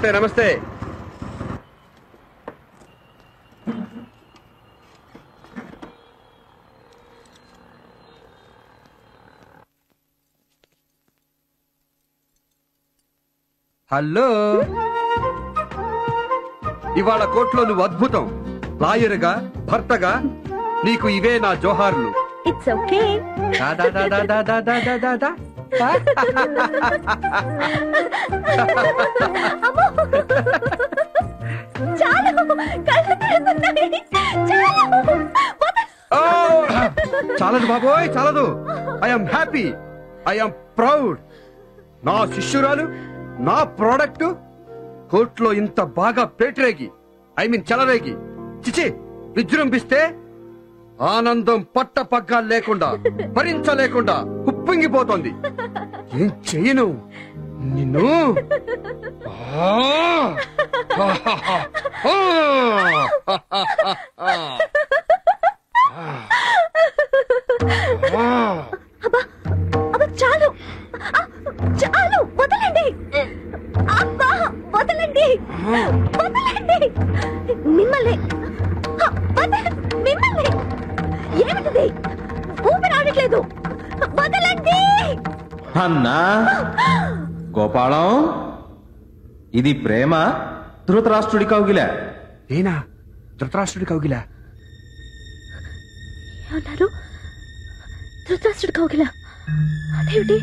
నమస్తే నమస్తే. హలో, ఇవాళ కోర్టులో నువ్వు అద్భుతం. లాయర్గా, భర్తగా నీకు ఇవే నా జోహార్లు. It's okay. చాలదు బాబోయ్, చాలదు. I'm happy, I'm proud. నా శిష్యురాలు, నా ప్రోడక్ట్ కోర్టులో ఇంత బాగా పేటరేగి, చెలరేగి, చిచి విజృంభిస్తే ఆనందం పట్ట పగ్గాలు లేకుండా, భరించలేకుండా ఉప్పొంగిపోతోంది. ఏం చెయ్యను నిన్ను. చాలు చాలు, వదలండి అబ్బా, వదలండి వదలండి. మిమ్మల్ని మిమ్మల్ని ఏమిటిది? ఊపిరి ఆడట్లేదు, వదలండి. అన్నా గోపాలం, ఇది ప్రేమ ధృతరాష్ట్రుడి కౌగిలా? నేనా ధృతరాష్ట్రుడి కౌగిలా? ఏమన్నారు? ధృతరాష్ట్రుడి కౌగిలా? అదేమిటి?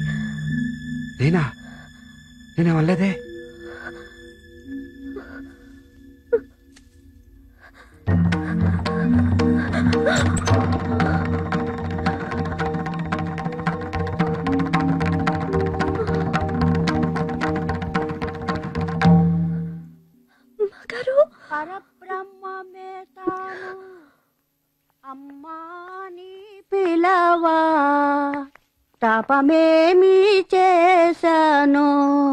నేనేమనలేదే. పరబ్రహ్మమే తాను అమ్మాని పిలవా, తపమేమి చేశాను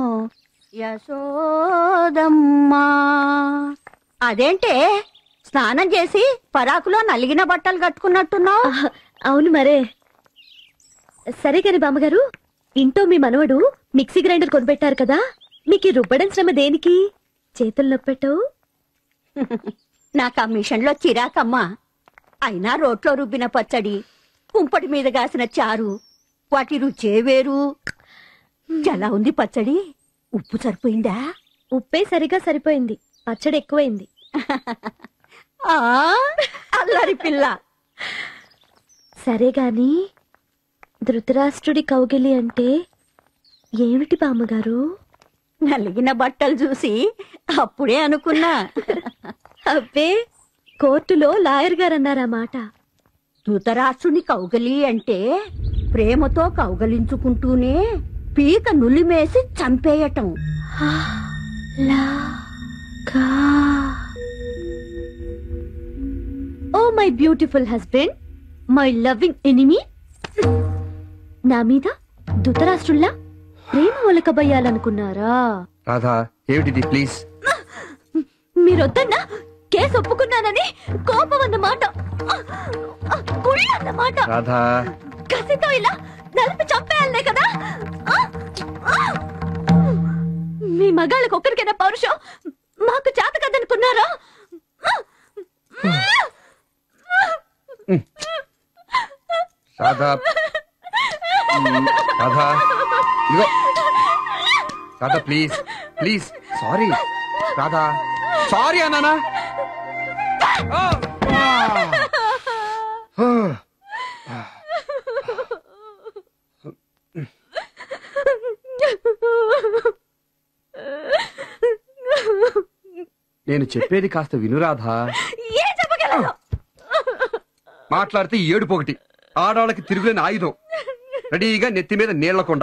యశోదమ్మా. అదేంటే స్నానం చేసి పరాకులో నలిగిన బట్టలు కట్టుకున్నట్టున్నావు? అవును మరే. సరే కాని బామ్మగారు, ఇంట్లో మీ మనవడు మిక్సీ గ్రైండర్ కొనిపెట్టారు కదా, మీకు రుబ్బడం శ్రమ దేనికి? చేతులు నొప్పెట్టవు? నాకు ఆ మిషన్లో చిరాకమ్మా. అయినా రోట్లో రుబ్బిన పచ్చడి, కుంపటి మీద కాసిన చారు, వాటి రుచే వేరు. ఎలా ఉంది పచ్చడి? ఉప్పు సరిపోయిందా? ఉప్పే సరిగా సరిపోయింది, పచ్చడి ఎక్కువైంది. అల్లరి పిల్ల. సరే గాని ధృతరాష్ట్రుడి కౌగిలి అంటే ఏమిటి బామ్మగారు? నలిగిన బట్టలు చూసి అప్పుడే అనుకున్నా. అబ్బే, కోర్టులో లాయర్ గారు అన్నారా మాట. ధృతరాష్ట్రుని కౌగలి అంటే ప్రేమతో కౌగలించుకుంటూనే పీక నులిమేసి చంపేయటం. Oh my beautiful husband, my loving enemy, నా మీద ధృతరాష్ట్రుల్లా ప్రేమ ఒలకబయ్యాలనుకున్నారా? రాధా, ఏమిటిది? ప్లీజ్. మీరొద్దన్నా కేసు ఒప్పుకున్నానని కోపం అన్నమాట, కుళ్ళ అన్నమాట. రాధా, కసితో ఇలా నలిపి చంపేయాలనే కదా? మీ మగాళ్ళకి ఒక్కరికైనా పౌరుషం మాకు చేత కదనుకున్నారా? రాధా, రాధా, ఇదిగో Radha, please please. Sorry Radha, sorry అన్నానా? నేను చెప్పేది కాస్త వినురాధా. మాట్లాడితే ఏడుపొకటి, ఆడవాళ్ళకి తిరుగులేని ఆయుధం, రెడీగా నెత్తి మీద నీళ్లకుండా.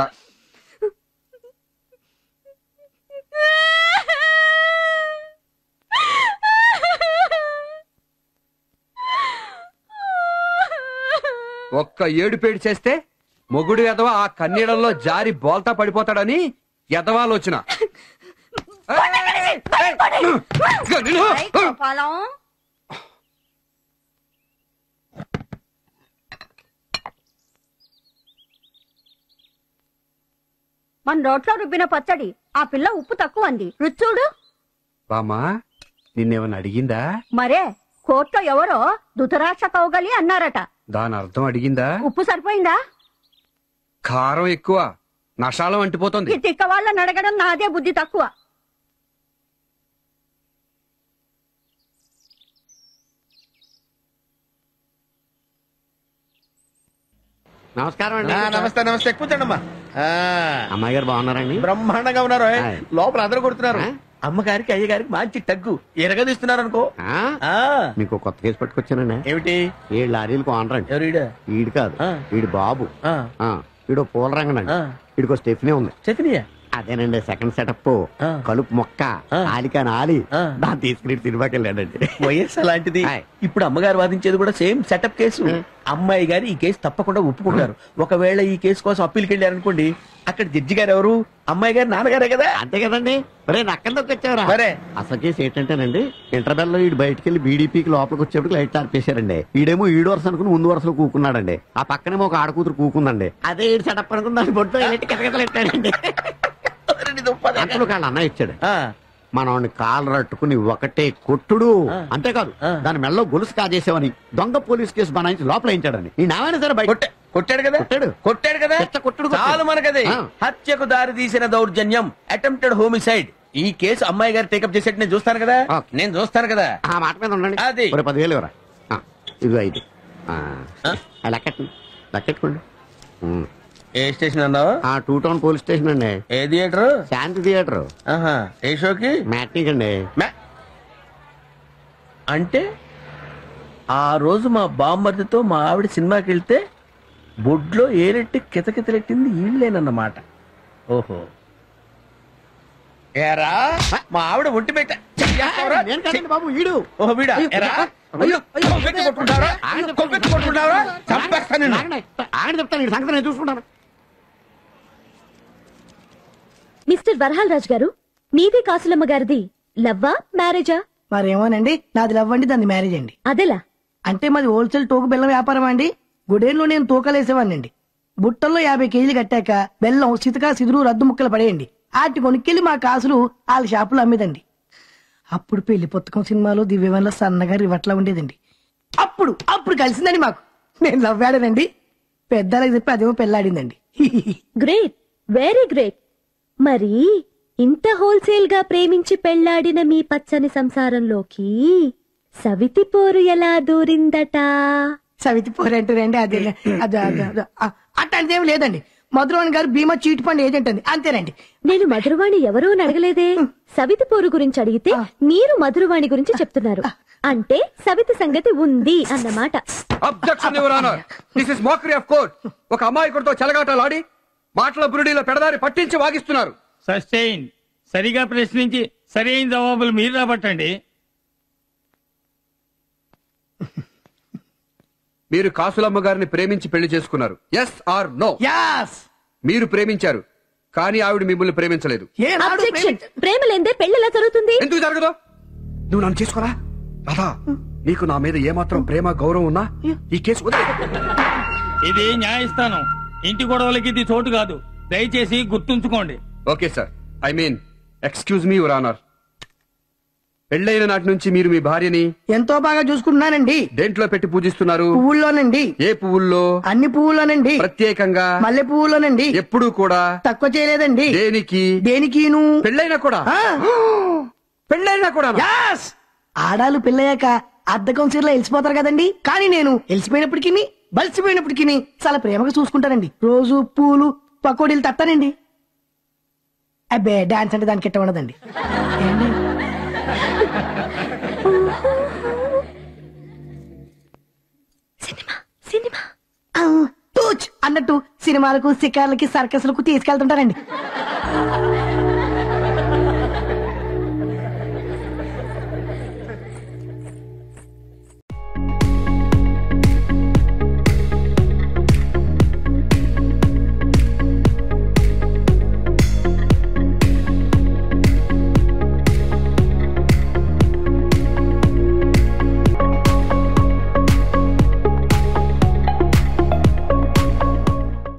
ఒక్క ఏడుపేడు చేస్తే మొగుడు ఎదవ ఆ కన్నీళ్ళల్లో జారి బోల్తా పడిపోతాడని ఎదవాలోచన. మన రోట్లో రుబ్బిన పచ్చడి, ఆ పిల్ల ఉప్పు తక్కువ అంది, రుచూడు. బామ్మా నిన్నేమన్నా అడిగిందా? మరే కోర్టులో ఎవరో ధృతరాష్ట్ర కౌగలి అన్నారట. దాని అర్థం అడిగిందా? ఉప్పు సరిపోయిందా? కారం ఎక్కువ, నషాలం అంటిపోతుంది. ఈ తిక్క వాళ్ళని అడగడం నాదే బుద్ధి తక్కువ. నమస్కారం అండి. నమస్తే నమస్తే, కూర్చోండమ్మా. అమ్మాయి గారు బాగున్నారండి? బ్రహ్మాండంగా ఉన్నారు. హాయ్. లోపల అందరూ కొడుతున్నారు. ఆ? అమ్మగారికి అయ్యగారికి మంచి తగ్గు ఎరగదీస్తున్నారు అనుకో. ఆ? ఆ, మీకు కొత్త కేసు పట్టుకొచ్చానండి. ఏమిటి? 7 లారీలకు ఓనర్ అండి. ఎవరు ఈడ? ఈడు కాదు, ఆ. ఈడు బాబు. ఆ, ఈడు పూల రంగనండి. ఆ. ఈడికో స్టెఫ్నీ ఉంది. చెప్పినయా? అదేనండి సెకండ్ సెటప్. ఆ. కలుపు మొక్క ఆ. ఆలికాని ఆలి ఆ. దాన్ని తీసుకుని సినిమాకి వెళ్ళాడండి. వయస్సు అలాంటిది. హాయ్. ఇప్పుడు అమ్మగారు వాదించేది కూడా సేమ్ సెటప్ కేసు. అమ్మాయి గారు ఈ కేసు తప్పకుండా ఒప్పుకుంటారు. ఒకవేళ ఈ కేసు కోసం అప్పీల్కి వెళ్ళారనుకోండి, అక్కడ జడ్జి గారు ఎవరు? అమ్మాయి గారు నాన్నగారే కదా. అంతే కదండి. మరే నక్కల్లోకి వచ్చావరా? మరే. అసలు కేసు ఏంటంటేనండి, ఇంటర్వెల్ లో ఈడు బయటికి వెళ్ళి బీడీపీకి లోపలికి వచ్చేప్పుడు లైట్ ఆర్పేశారండి. ఈడేమో ఈడు వరుస అనుకుని ముందు వరుసలో కూకున్నాడండి. ఆ పక్కనేమో ఒక ఆడకూతురు కూకుందండి. అదే ఈడు సెటప్ అనుకుని దాని బొట్టు కిటకిటలెట్టాడండి. అంతలో కాళ్ళ అన్న ఇచ్చాడు. ఆ, మనవాడిని కాలు రట్టుకుని ఒకటే కొట్టుడు. అంతేకాదు ఆ. దాని మెడలో గొలుసు కాజేసావని దొంగ పోలీస్ కేసు బనాయించి లోపల వేయించాడని. ఈ నావైనా సరే బయట కొట్టాడు కదా. కొట్టాడు. కొట్టాడు కదా. చెత్త కొట్టుడు కొట్టాడు. చాలు మనకది. ఆ. హత్యకు దారి తీసిన దౌర్జన్యం, అటెంప్టెడ్ హోమిసైడ్. ఈ కేసు అమ్మాయి గారు టేకప్ చేసేట్టు నేను చూస్తాను కదా. ఓకే. నేను చూస్తాను కదా. ఆ మాట మీద ఉండండి. అది. ఒక 10,000 ఇవ్వరా? ఇది 5. ఆ? లెక్కెట్టుకోండి. ఏ స్టేషన్ అన్నావు? 2 టౌన్ పోలీస్ స్టేషన్ అండి. ఏ థియేటర్? శాంతి థియేటర్. ఆహా. ఏ షోకి? మ్యాట్నిక్ అండి. అంటే ఆ రోజు మా బామ్మర్దితో మా ఆవిడ సినిమాకి వెళ్తే బొడ్లో ఏరెట్టి కితకితలెట్టింది ఈళ్ళేనన్నమాట. ఓహో. ఏరా మా ఆవిడ ఒంటి పెట్ట. నేను కాదండి బాబు, ఈడు. ఓహో వీడా? ఏరా? అయ్యో, అయ్యో, కొవ్వెత్తి కొట్టుకుంటావరా? కొవ్వెత్తి కొట్టుకుంటావరా? చంపేస్తా నిన్ను. ఆయన చెప్తాను, ఈ సంగతి నేను చూసుకుంటాను. మిస్టర్ వరహాల్ రాజ్ గారు, మీది కాసులమ్మ గారిది లవ్వా మ్యారేజా? మరేమోనండి, నాది లవ్ అండి, దాన్ని మ్యారేజ్ అండి. అదెలా? అంటే మాది హోల్సేల్ తోకు బెల్లం వ్యాపారం అండి. గుడేన్లో నేను తూకలేసేవాడినండి. బుట్టల్లో 50 కేజీలు కట్టాక బెల్లం సితకా సిదురు రద్దు ముక్కలు పడేయండి. వాటి కొనుక్కెళ్లి మా కాసులు వాళ్ళ షాపులో అమ్మేదండి. అప్పుడు పెళ్లి పుస్తకం సినిమాలో దివ్యవన్లో సన్నగా రివట్లా ఉండేదండి. అప్పుడు కలిసిందండి మాకు. నేను లవ్ ఆడానండి. పెద్దలకు చెప్పి అదేమో పెళ్ళాడిందండి. Great, very great. మరి ఇంత హోల్సేల్ గా ప్రేమించి పెళ్లాడిన మీ పచ్చని సంసారంలోకి సవితి పోరు ఎలా దూరిందట? సవితి పోరంటారండి. అదే అట్లాంటిదేం లేదండి. మధురవాణి గారు భీమా చీట్ ఫండ్ ఏజెంట్ అండి, అంతేనండి. నేను మధురవాణి ఎవరూ అని అడగలేదే. సవితి పోరు గురించి అడిగితే మీరు మధురవాణి గురించి చెప్తున్నారు. అంటే సవితి సంగతి ఉంది అన్నమాట. Objection your honour, this is mockery of court. ఒక అమాయకుడితో చెలగాటలాడి మాటల బురుడీలో పెడదారి పట్టించి వాగిస్తున్నారు. సస్టైన్. సరిగా ప్రశ్నించి సరైన జవాబులు మీరు రాబట్టండి. మీరు కాసులమ్మ గారిని ప్రేమించి పెళ్లి చేసుకున్నారు. Yes or no? యాస్. మీరు ప్రేమించారు, కానీ ఆవిడ మిమ్మల్ని ప్రేమించలేదు. అబ్జెక్షన్. ప్రేమ లేదే పెళ్లి ఎలా జరుగుతుంది? ఎందుకు జరగదు? నువ్వు నన్ను చేసుకోరా రాధా? నీకు నా మీద ఏమాత్రం ప్రేమ గౌరవం ఉన్నా ఈ కేసు వదిలే. ఇది న్యాయస్థానం, ఇంటి గొడవలకి ఇది చోటు కాదు. దయచేసి గుర్తుంచుకోండి. Okay sir, I mean excuse me your honour. పెళ్ళైన నాటి నుంచి మీరు మీ భార్యని ఎంతో బాగా చూసుకుంటున్నానండి. దేంట్లో పెట్టి పూజిస్తున్నారు? పువ్వుల్లోనండి. ఏ పువ్వుల్లో? అన్ని పువ్వుల్లోనండి. ప్రత్యేకంగా మల్లె పువ్వులోనండి. ఎప్పుడూ కూడా తక్కువ చేయలేదండి. దేనికి? దేనికిను. పెళ్ళైనా కూడా? పెళ్ళైనా కూడా? యాస్. ఆడాలు పెళ్ళయ్యాక అద్దకం చీరలో వెలిసిపోతారు కదండి, కానీ నేను వెలిసిపోయినప్పటికీ బలిసిపోయినప్పటికీ చాలా ప్రేమగా చూసుకుంటానండి. రోజు పూలు పకోడీలు తట్టానండి. అబ్బే, డాన్స్ అంటే దానికి ఎట్ట ఉండదండి. ఏండి? సినిమా తూచ్ అన్నట్టు సినిమాలకు షికార్లకి సర్కస్లకు తీసుకెళ్తుంటారండి.